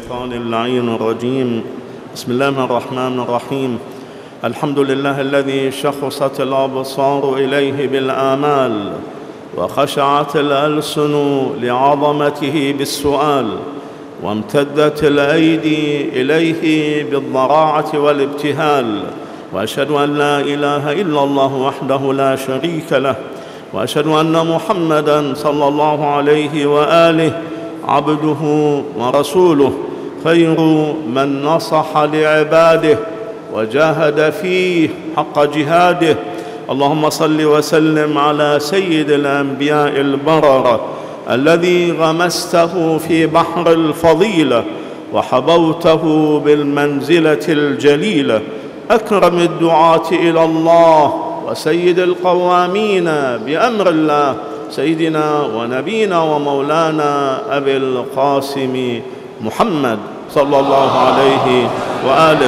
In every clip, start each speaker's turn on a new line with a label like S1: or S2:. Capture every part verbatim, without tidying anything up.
S1: الشيطان اللعين الرجيم. بسم الله الرحمن الرحيم. الحمد لله الذي شخصت الأبصار إليه بالآمال وخشعت الألسن لعظمته بالسؤال وامتدت الأيدي إليه بالضراعة والابتهال، وأشهد أن لا إله إلا الله وحده لا شريك له، وأشهد أن محمداً صلى الله عليه وآله عبده ورسوله، خير من نصح لعباده وجاهد فيه حق جهاده. اللهم صل وسلم على سيد الأنبياء البررة الذي غمسته في بحر الفضيلة وحبوته بالمنزلة الجليلة، أكرم الدعاة إلى الله وسيد القوامين بأمر الله، سيدنا ونبينا ومولانا أبي القاسم محمد صلى الله عليه وآله.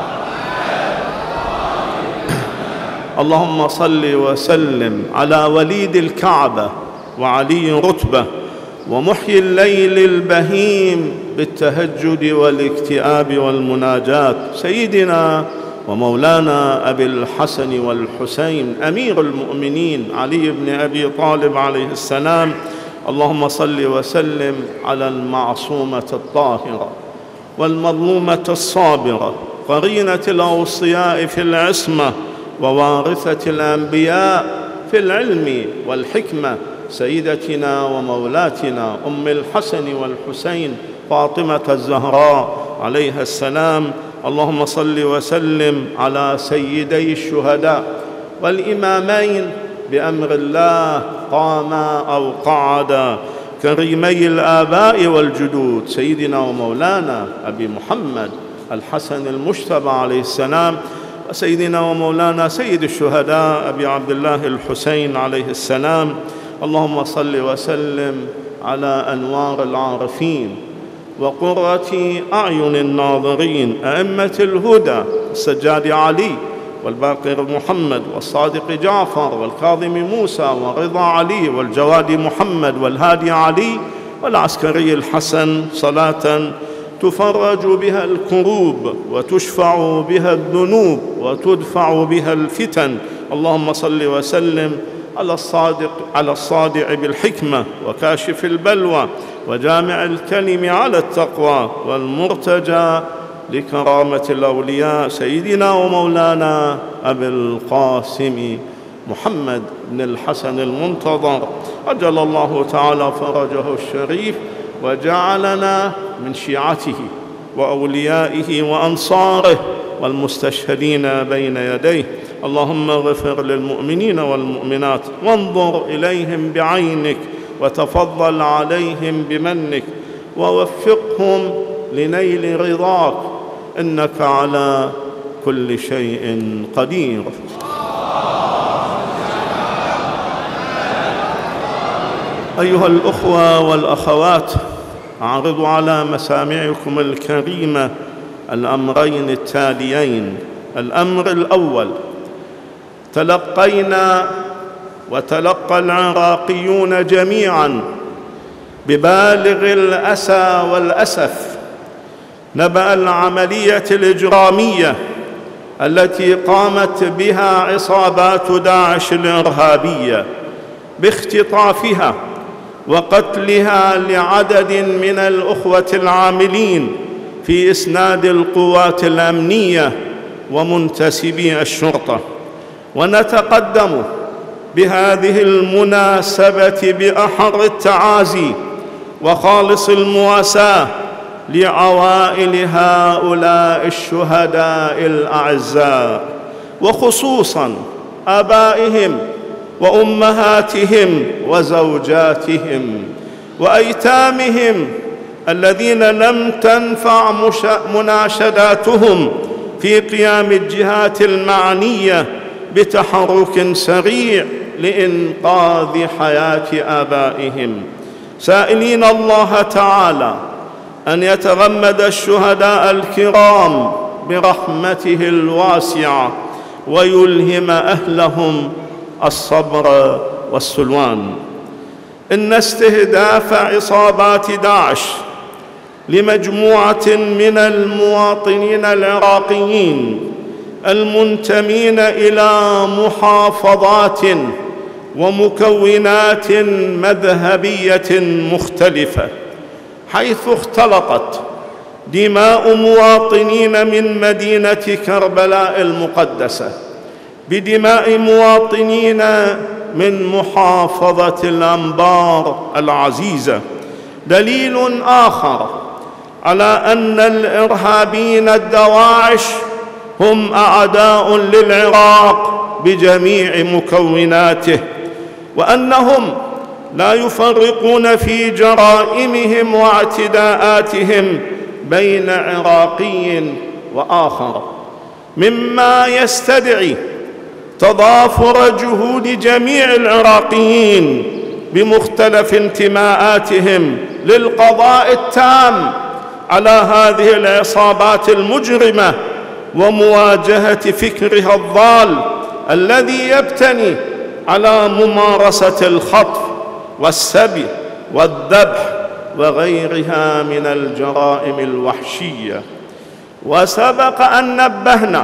S1: اللهم صل وسلم على وليد الكعبة وعلي رتبة ومحيي الليل البهيم بالتهجد والاكتئاب والمناجاة، سيدنا ومولانا أبي الحسن والحسين أمير المؤمنين علي بن أبي طالب عليه السلام. اللهم صل وسلم على المعصومة الطاهرة والمظلومة الصابرة، قرينة الأوصياء في العصمة ووارثة الأنبياء في العلم والحكمة، سيدتنا ومولاتنا أم الحسن والحسين فاطمة الزهراء عليها السلام. اللهم صل وسلم على سيدي الشهداء والإمامين بأمر الله قاما أو قعدا، كريمي الآباء والجدود، سيدنا ومولانا أبي محمد الحسن المجتبى عليه السلام، وسيدنا ومولانا سيد الشهداء أبي عبد الله الحسين عليه السلام. اللهم صل وسلم على أنوار العارفين وقرة أعين الناظرين، أئمة الهدى السجاد علي والباقر محمد والصادق جعفر والكاظم موسى ورضا علي والجواد محمد والهادي علي والعسكري الحسن، صلاة تفرج بها الكروب وتشفع بها الذنوب وتدفع بها الفتن. اللهم صل وسلم على الصادق على الصادع بالحكمة وكاشف البلوى وجامع الكلم على التقوى والمرتجى لكرامة الأولياء، سيدنا ومولانا أبي القاسم محمد بن الحسن المنتظر، عجل الله تعالى فرجه الشريف وجعلنا من شيعته وأوليائه وأنصاره والمستشهدين بين يديه. اللهم اغفر للمؤمنين والمؤمنات وانظر إليهم بعينك وتفضل عليهم بمنك ووفقهم لنيل رضاك، إنك على كل شيء قدير. أيها الأخوة والأخوات، أعرض على مسامعكم الكريمة الأمرين التاليين. الأمر الأول: تلقينا وتلقى العراقيون جميعاً ببالغ الأسى والأسف نبأ العملية الإجرامية التي قامت بها عصابات داعش الإرهابية باختطافها وقتلها لعدد من الأخوة العاملين في إسناد القوات الأمنية ومنتسبي الشرطة. ونتقدم بهذه المناسبة بأحر التعازي وخالص المواساة لعوائل هؤلاء الشهداء الأعزاء، وخصوصاً آبائهم وأمهاتهم وزوجاتهم وأيتامهم الذين لم تنفع مناشداتهم في قيام الجهات المعنية بتحرك سريع لإنقاذ حياة آبائهم، سائلين الله تعالى أن يتغمد الشهداء الكرام برحمته الواسعة ويلهم أهلهم الصبر والسلوان. إن استهداف عصابات داعش لمجموعة من المواطنين العراقيين المنتمين إلى محافظات ومكونات مذهبية مختلفة، حيث اختلطت دماء مواطنين من مدينة كربلاء المقدسة بدماء مواطنين من محافظة الأنبار العزيزة، دليل آخر على أن الإرهابيين الدواعش هم أعداء للعراق بجميع مكوناته، وأنهم لا يفرقون في جرائمهم واعتداءاتهم بين عراقي وآخر، مما يستدعي تضافر جهود جميع العراقيين بمختلف انتماءاتهم للقضاء التام على هذه العصابات المجرمة ومواجهة فكرها الضال الذي يبتني على ممارسة الخطف والسبي والذبح وغيرها من الجرائم الوحشية. وسبق أن نبهنا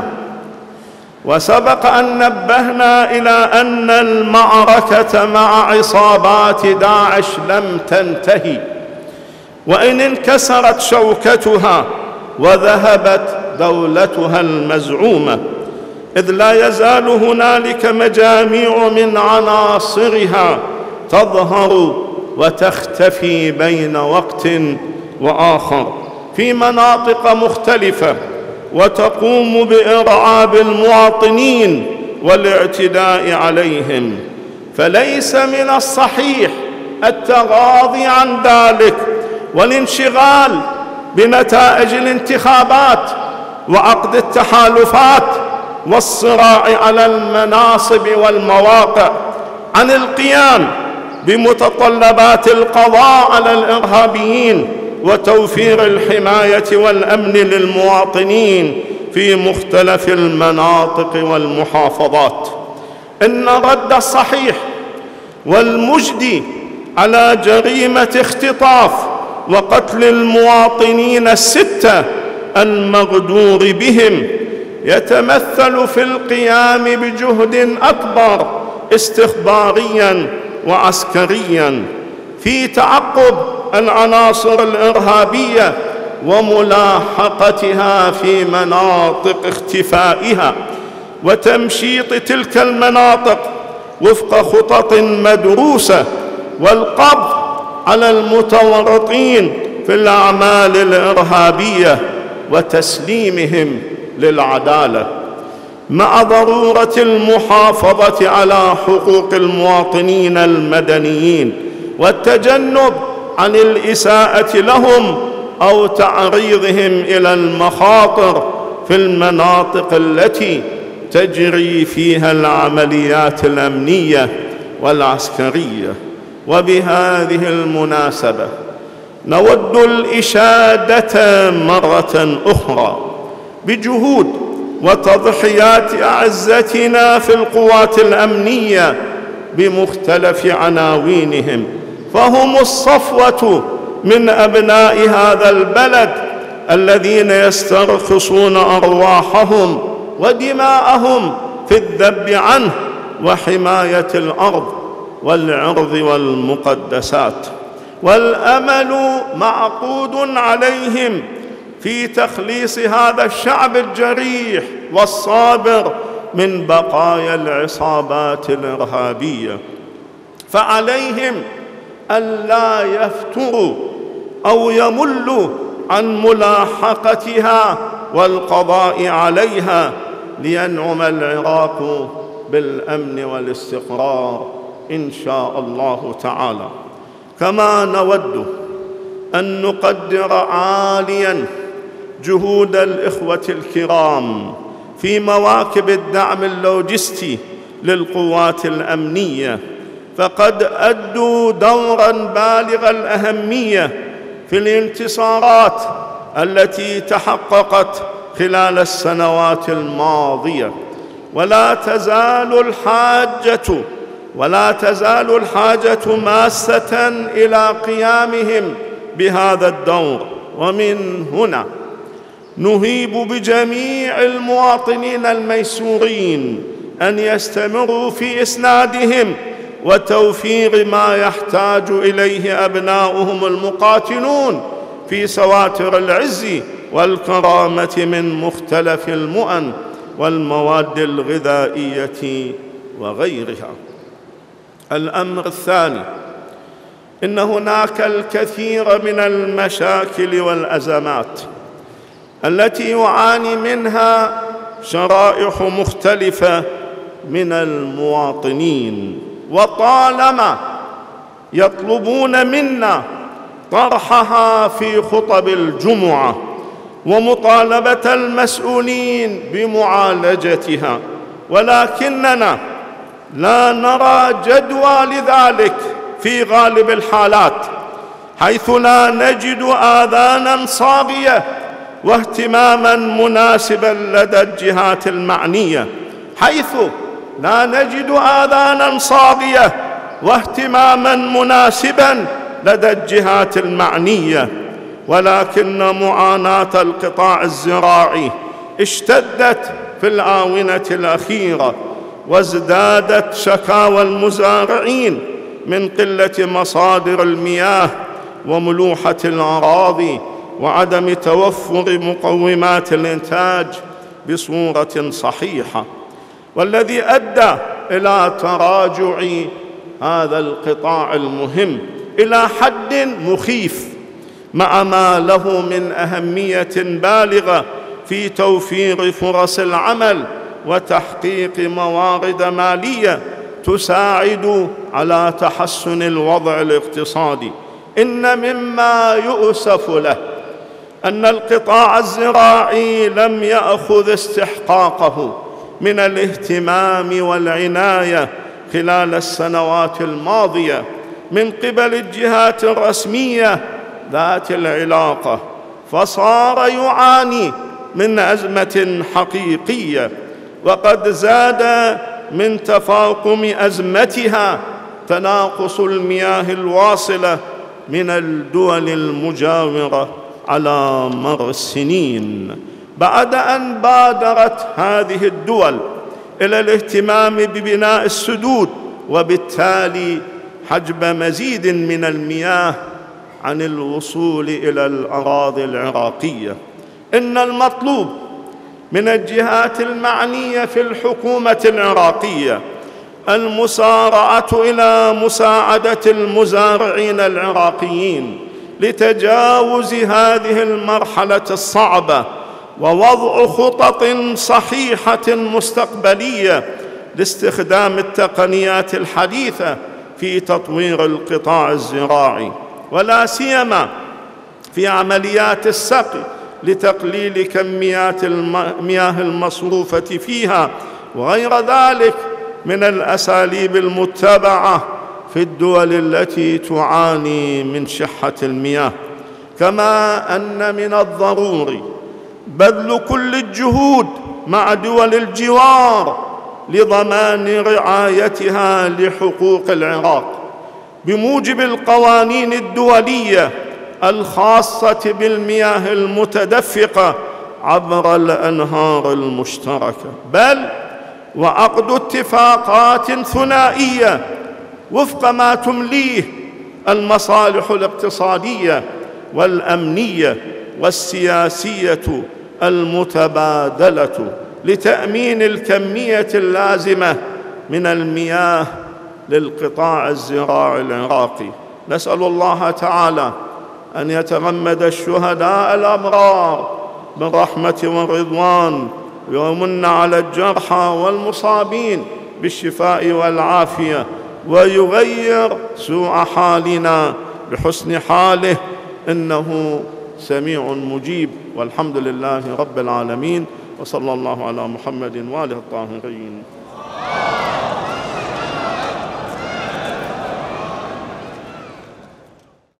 S1: وسبق أن نبهنا إلى أن المعركة مع عصابات داعش لم تنتهي، وإن انكسرت شوكتها وذهبت دولتها المزعومة، إذ لا يزال هنالك مجاميع من عناصرها تظهر وتختفي بين وقت وآخر في مناطق مختلفة، وتقوم بإرعاب المواطنين والاعتداء عليهم. فليس من الصحيح التغاضي عن ذلك والانشغال بنتائج الانتخابات وعقد التحالفات والصراع على المناصب والمواقع عن القيام بمتطلبات القضاء على الإرهابيين وتوفير الحماية والأمن للمواطنين في مختلف المناطق والمحافظات. إن الرد الصحيح والمجدي على جريمة اختطاف وقتل المواطنين الستة المغدور بهم يتمثل في القيام بجهد أكبر استخبارياً وعسكرياً في تعقب العناصر الإرهابية وملاحقتها في مناطق اختفائها وتمشيط تلك المناطق وفق خطط مدروسة، والقبض على المتورطين في الأعمال الإرهابية وتسليمهم للعدالة، مع ضرورة المحافظة على حقوق المواطنين المدنيين والتجنب عن الإساءة لهم أو تعريضهم إلى المخاطر في المناطق التي تجري فيها العمليات الأمنية والعسكرية. وبهذه المناسبة نود الإشادة مرة أخرى بجهود وتضحيات أعزتنا في القوات الأمنية بمختلف عناوينهم، فهم الصفوة من أبناء هذا البلد الذين يسترخصون أرواحهم ودماءهم في الذب عنه وحماية الأرض والعرض والمقدسات، والأمل معقود عليهم في تخليص هذا الشعب الجريح والصابر من بقايا العصابات الإرهابية. فعليهم ألا يفتروا أو يملوا عن ملاحقتها والقضاء عليها لينعم العراق بالأمن والاستقرار إن شاء الله تعالى. كما نود أن نقدر عالياً جهود الإخوة الكرام في مواكب الدعم اللوجستي للقوات الأمنية، فقد أدوا دوراً بالغ الأهمية في الانتصارات التي تحققت خلال السنوات الماضية، ولا تزال الحاجة ولا تزال الحاجة ماسة إلى قيامهم بهذا الدور ومن هنا نهيب بجميع المواطنين الميسورين أن يستمروا في إسنادهم وتوفير ما يحتاج إليه أبناؤهم المقاتلون في سواتر العز والكرامة من مختلف المؤن والمواد الغذائية وغيرها. الأمر الثاني، إن هناك الكثير من المشاكل والأزمات التي يعاني منها شرائح مختلفة من المواطنين، وطالما يطلبون منا طرحها في خطب الجمعة ومطالبة المسؤولين بمعالجتها، ولكننا لا نرى جدوى لذلك في غالب الحالات، حيث لا نجد آذانا صاغية واهتماما مناسبا لدى الجهات المعنية حيث لا نجد آذانا صاغية واهتماما مناسبا لدى الجهات المعنية ولكن معاناة القطاع الزراعي اشتدت في الآونة الأخيرة، وازدادت شكاوى المزارعين من قلة مصادر المياه وملوحة الأراضي وعدم توفر مقومات الإنتاج بصورة صحيحة، والذي أدى إلى تراجع هذا القطاع المهم إلى حد مخيف، مع ما له من أهمية بالغة في توفير فرص العمل وتحقيق موارد مالية تساعد على تحسن الوضع الاقتصادي. إن مما يؤسف له أن القطاع الزراعي لم يأخذ استحقاقه من الاهتمام والعناية خلال السنوات الماضية من قبل الجهات الرسمية ذات العلاقة، فصار يعاني من أزمة حقيقية، وقد زاد من تفاقم أزمتها تناقص المياه الواصلة من الدول المجاورة على مر السنين، بعد أن بادرت هذه الدول إلى الاهتمام ببناء السدود وبالتالي حجب مزيد من المياه عن الوصول إلى الأراضي العراقية. إن المطلوب من الجهات المعنية في الحكومة العراقية المسارعة إلى مساعدة المزارعين العراقيين لتجاوز هذه المرحلة الصعبة، ووضع خطط صحيحة مستقبلية لاستخدام التقنيات الحديثة في تطوير القطاع الزراعي، ولا سيما في عمليات السقي لتقليل كميات المياه المصروفة فيها، وغير ذلك من الأساليب المتبعة في الدول التي تعاني من شحة المياه. كما أن من الضروري بذل كل الجهود مع دول الجوار لضمان رعايتها لحقوق العراق بموجب القوانين الدولية الخاصة بالمياه المتدفقة عبر الأنهار المشتركة، بل وعقد اتفاقات ثنائية وفق ما تمليه المصالح الاقتصادية والأمنية والسياسية المتبادلة لتأمين الكمية اللازمة من المياه للقطاع الزراعي العراقي. نسأل الله تعالى أن يتغمد الشهداء الأبرار بالرحمة والرضوان، ويمن على الجرحى والمصابين بالشفاء والعافية، ويغير سوء حالنا بحسن حاله، إنه سميع مجيب. والحمد لله رب العالمين، وصلى الله على محمد وآله الطاهرين.